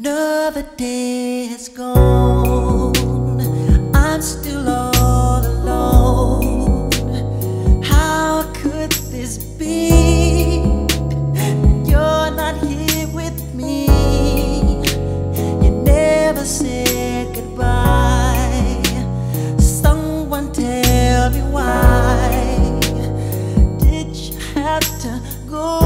Another day has gone, I'm still all alone. How could this be? You're not here with me. You never said goodbye. Someone tell me why did you have to go?